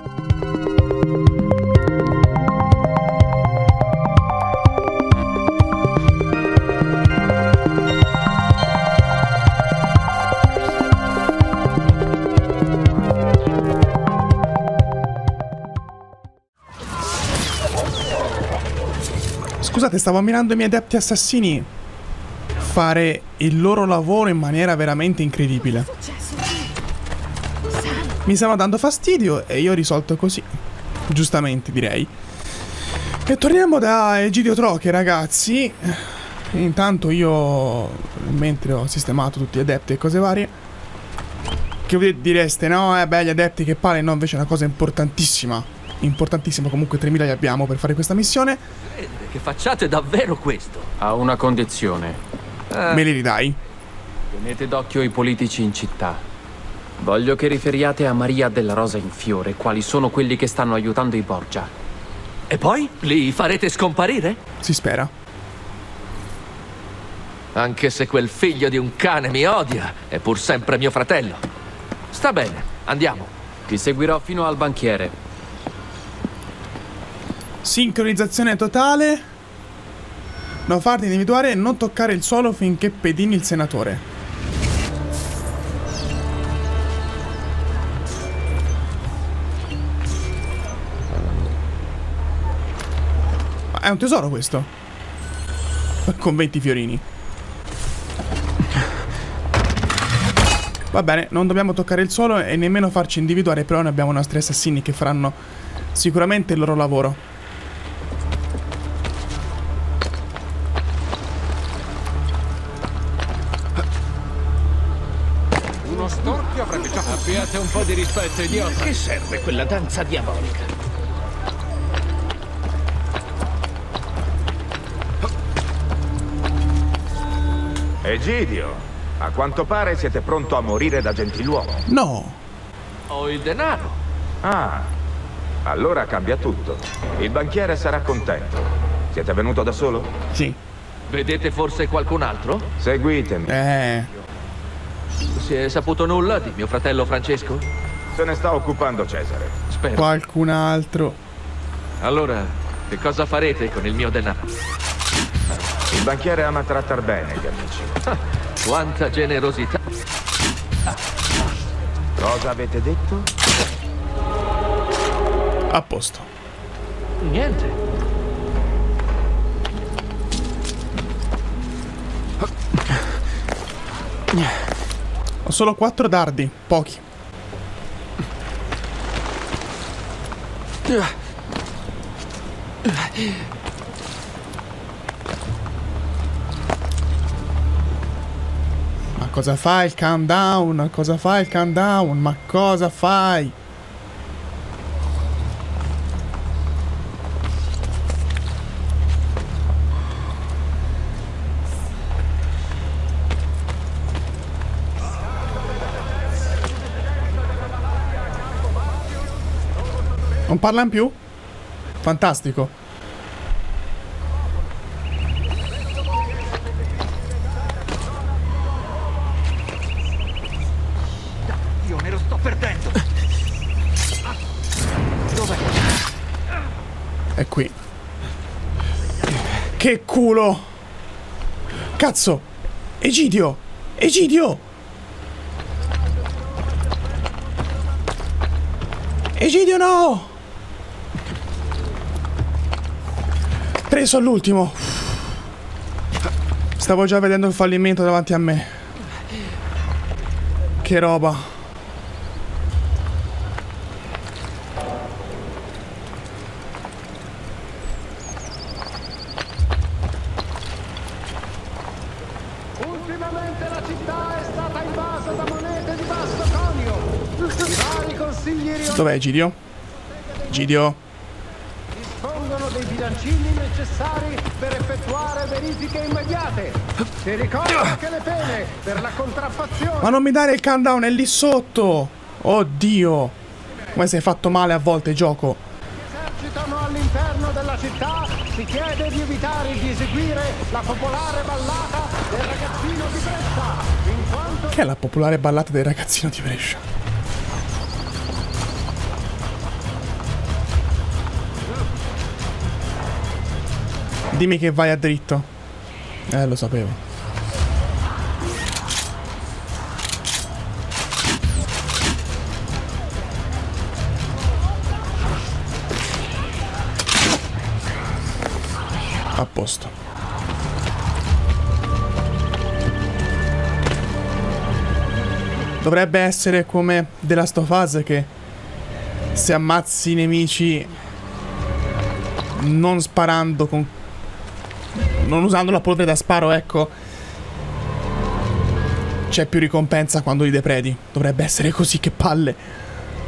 Scusate, stavo ammirando i miei adepti assassini fare il loro lavoro in maniera veramente incredibile. Mi stava dando fastidio e io ho risolto così. Giustamente, direi. E torniamo da Egidio Troche, ragazzi. Intanto io, mentre ho sistemato tutti gli adepti e cose varie, che voi direste, no? Beh, gli adepti che palle, no, invece è una cosa importantissima. Importantissimo, comunque 3000 li abbiamo per fare questa missione. Che facciate davvero questo? Ha una condizione. Me li ridai? Tenete d'occhio i politici in città. Voglio che riferiate a Maria della Rosa in Fiore quali sono quelli che stanno aiutando i Borgia. E poi? Li farete scomparire? Si spera. Anche se quel figlio di un cane mi odia, è pur sempre mio fratello. Sta bene, andiamo. Ti seguirò fino al banchiere. Sincronizzazione totale. Non farti individuare e non toccare il suolo finché pedini il senatore. Ma è un tesoro questo. Con 20 fiorini. Va bene, non dobbiamo toccare il suolo e nemmeno farci individuare, però noi abbiamo i nostri assassini che faranno sicuramente il loro lavoro. Storpio avrebbe già... Abbiate un po' di rispetto, idiota. Che serve quella danza diabolica? Egidio, a quanto pare siete pronto a morire da gentiluomo. No. Ho il denaro. Ah, allora cambia tutto. Il banchiere sarà contento. Siete venuto da solo? Sì. Vedete forse qualcun altro? Seguitemi. Si è saputo nulla di mio fratello Francesco? Se ne sta occupando Cesare. Spero. Qualcun altro. Allora, che cosa farete con il mio denaro? Il banchiere ama trattar bene gli amici. Quanta generosità. Cosa avete detto? A posto. Niente. Ho solo 4 dardi, pochi. Ma cosa fai il countdown? Cosa fai il countdown? Ma cosa fai? Non parlano più? Fantastico. Io me lo sto perdendo. Dov'è? È qui. Che culo! Cazzo! Egidio! Egidio! Egidio no! Preso all'ultimo. Stavo già vedendo il fallimento davanti a me. Che roba. Ultimamente la città è stata invasa da monete di basso conio. I vari consiglieri Dov'è Egidio? Egidio? dispongono dei bilancini necessari per effettuare verifiche immediate. Ti ricordo che le pene per la contraffazione... Ma non mi dare il countdown, è lì sotto! Oddio! Come sei fatto male a volte, gioco. esercitano all'interno della città, si chiede di evitare di eseguire la popolare ballata del ragazzino di Brescia, in quanto... Che è la popolare ballata del ragazzino di Brescia? Dimmi che vai a dritto. Lo sapevo. A posto. Dovrebbe essere come The Last of Us, che se ammazzi i nemici non sparando con... non usando la polvere da sparo, ecco, c'è più ricompensa quando li depredi. Dovrebbe essere così, che palle.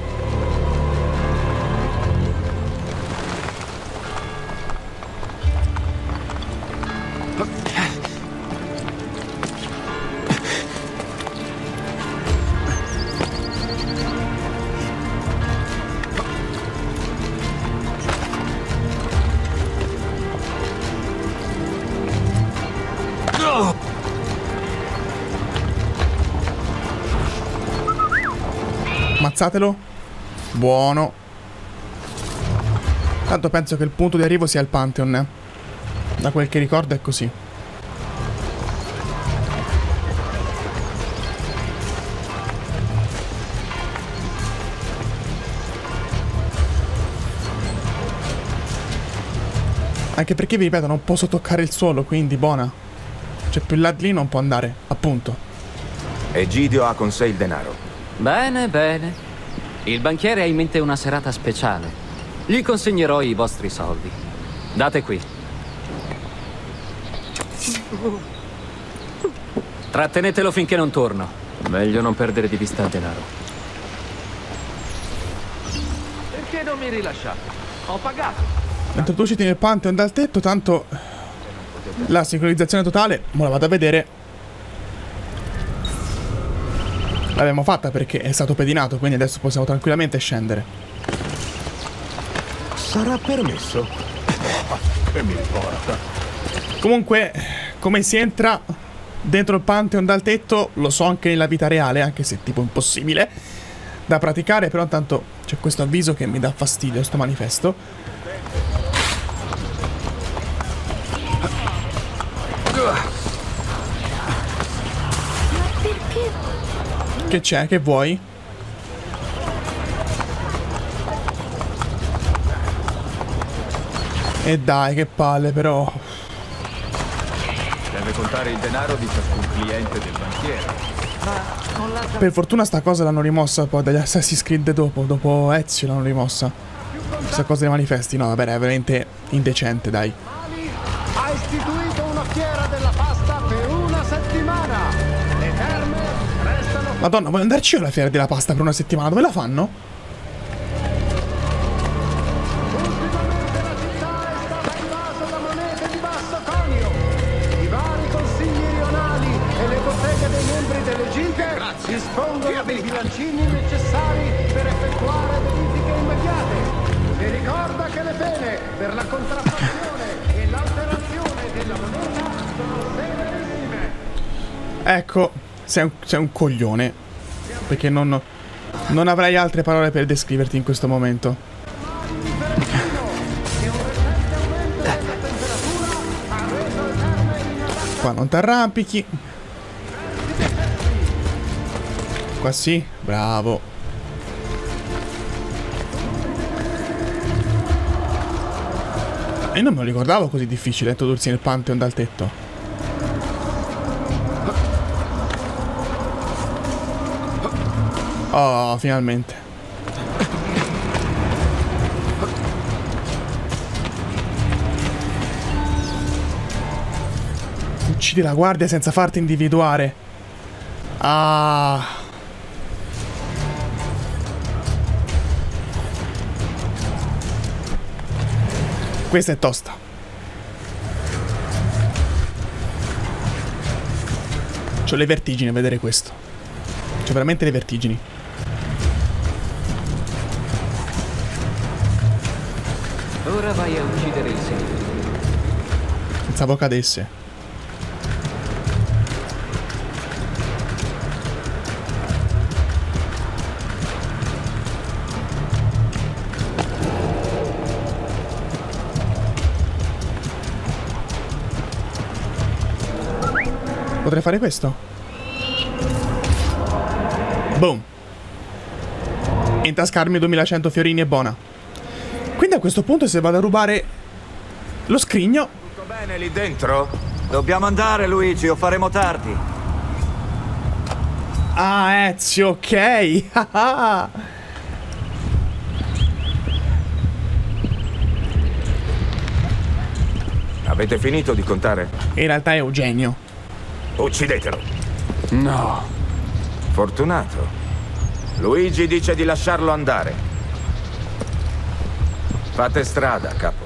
Ammazzatelo. Buono. Tanto penso che il punto di arrivo sia il Pantheon, Da quel che ricordo è così. Anche perché, vi ripeto, non posso toccare il suolo, quindi buona. Cioè, più là di lì non può andare, appunto. Egidio ha con sé il denaro. Bene, bene. Il banchiere ha in mente una serata speciale. Gli consegnerò i vostri soldi. Date qui. Trattenetelo finché non torno. Meglio non perdere di vista il denaro. Perché non mi rilasciate? Ho pagato. Introduciti nel Pantheon dal tetto, tanto la sincronizzazione totale, mo la vado a vedere. L'abbiamo fatta perché è stato pedinato, quindi adesso possiamo tranquillamente scendere. Sarà permesso? Che mi importa? Comunque, come si entra dentro il Pantheon dal tetto, lo so anche nella vita reale, anche se è tipo impossibile da praticare, però intanto c'è questo avviso che mi dà fastidio, sto manifesto. Che c'è? Che vuoi? E dai, che palle, però. Deve contare il denaro di ciascun cliente del banchiere. Per fortuna sta cosa l'hanno rimossa poi dagli Assassin's Creed dopo Ezio l'hanno rimossa. Questa cosa dei manifesti, no, vabbè, è veramente indecente, dai. Ha istituito una fiera della pasta per una settimana. Le terme restano... Madonna, voglio andarci io alla fiera della pasta per una settimana, dove la fanno? Ultimamente la città è stata invasa da monete di basso conio. I vari consigli rionali e le botteghe dei membri delle gilde dispongono dei bilancini necessari per effettuare verifiche immediate. Si ricorda che le pene per la contraffazione e l'alterazione della moneta sono severissime. Ecco, sei un coglione. Perché non avrei altre parole per descriverti in questo momento. Qua non t'arrampichi. Qua sì, bravo. E non me lo ricordavo così difficile introdursi nel Pantheon dal tetto. Oh, finalmente. Uccidi la guardia senza farti individuare. Ah. Questa è tosta. C'ho le vertigini a vedere questo. C'ho veramente le vertigini. Ora vai a uccidere il signore. Pensavo cadesse. Potrei fare questo. Boom. Intascarmi 2100 fiorini è buona. Quindi a questo punto se vado a rubare lo scrigno... Tutto bene lì dentro? Dobbiamo andare, Luigi, o faremo tardi. Ah, Ezio, ok. Avete finito di contare? In realtà è Eugenio. Uccidetelo. No. Fortunato. Luigi dice di lasciarlo andare. Fate strada, capo.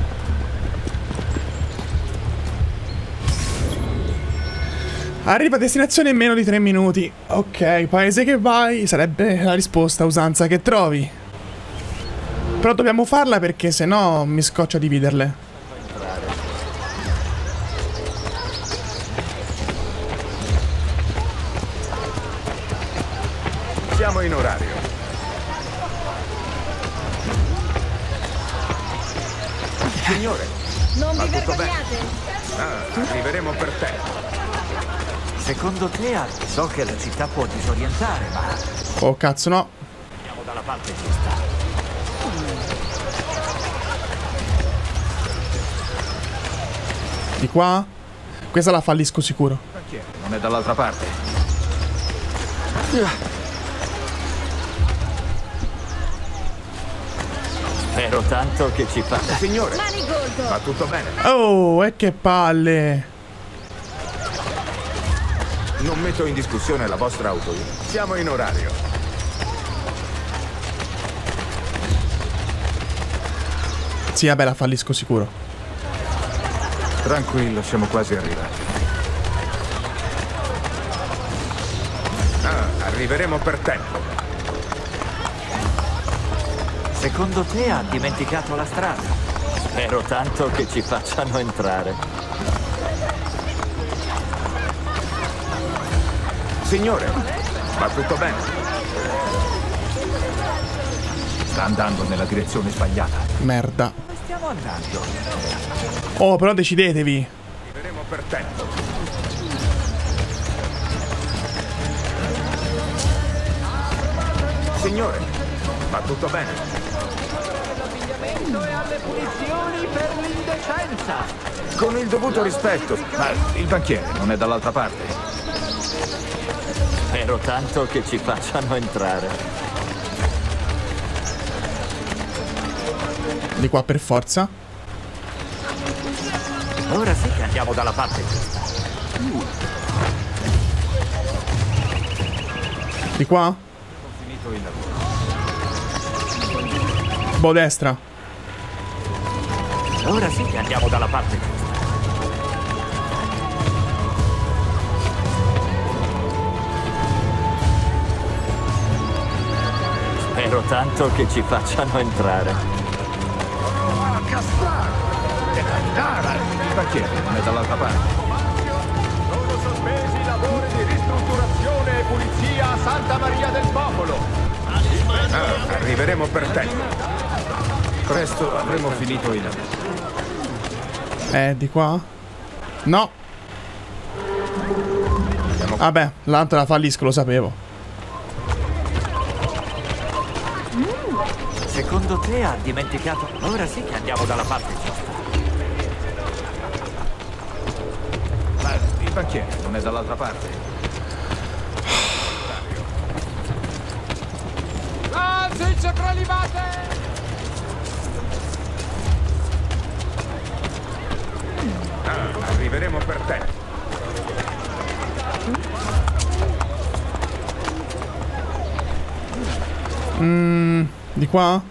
Arriva a destinazione in meno di 3 minuti. Ok, paese che vai sarebbe la risposta a usanza che trovi. Però dobbiamo farla perché sennò mi scoccia dividerle. Siamo in orario. Signore, Non va vi tutto bene? vergognate? Arriveremo per tempo. Secondo te, so che la città può disorientare, ma Oh cazzo no. andiamo dalla parte giusta. Di qua? Questa la fallisco sicuro. Non è dall'altra parte. Spero tanto che ci faccia. Signore, Manigoldo! va tutto bene? Oh, e che palle. Non metto in discussione la vostra auto. Siamo in orario. Sì, vabbè, la fallisco sicuro. Tranquillo, siamo quasi arrivati. Arriveremo per tempo. Secondo te ha dimenticato la strada? Spero tanto che ci facciano entrare. Signore, va tutto bene? Sta andando nella direzione sbagliata. Merda. Dove stiamo andando? Oh, però decidetevi. Arriveremo per tempo. Signore, va tutto bene? E alle punizioni per l'indecenza. Con il dovuto rispetto. Ma il banchiere non è dall'altra parte. Spero tanto che ci facciano entrare. Di qua per forza. Ora sì che andiamo dalla parte giusta. Di qua? Finito il lavoro. Boh, destra. Ora sì che andiamo dalla parte giusta. Spero tanto che ci facciano entrare. Il banchiere non è dall'altra parte. Sono sospesi i lavori di ristrutturazione e pulizia a Santa Maria del Popolo. Arriveremo per tempo. Presto avremo finito il lavoro. Di qua? No. Vabbè, l'altra la fallisco, lo sapevo. Secondo te ha dimenticato? Ora sì che andiamo dalla parte giusta. Ma il banchiere non è dall'altra parte. Salsicce prelibate! Arriveremo per tempo. Di qua?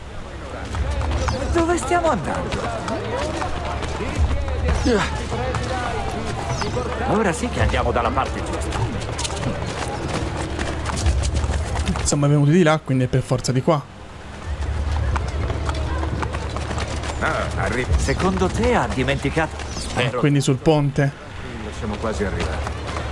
Dove stiamo andando? Ora sì che andiamo dalla parte giusta. Siamo venuti di là, quindi è per forza di qua. Secondo te ha dimenticato? Spero. Quindi sul ponte. Siamo quasi arrivati.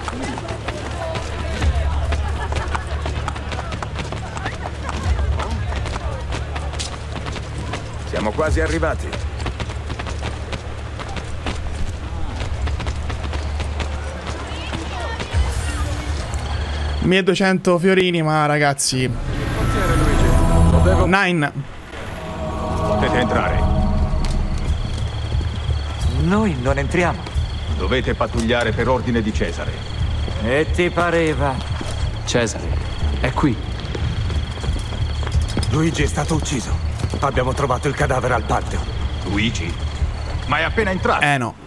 Siamo quasi arrivati. 1200 fiorini, ma ragazzi... Nine. Potete entrare. Noi non entriamo. Dovete pattugliare per ordine di Cesare. E ti pareva? Cesare, è qui. Luigi è stato ucciso. Abbiamo trovato il cadavere al Pantheon. Luigi? Ma è appena entrato. No.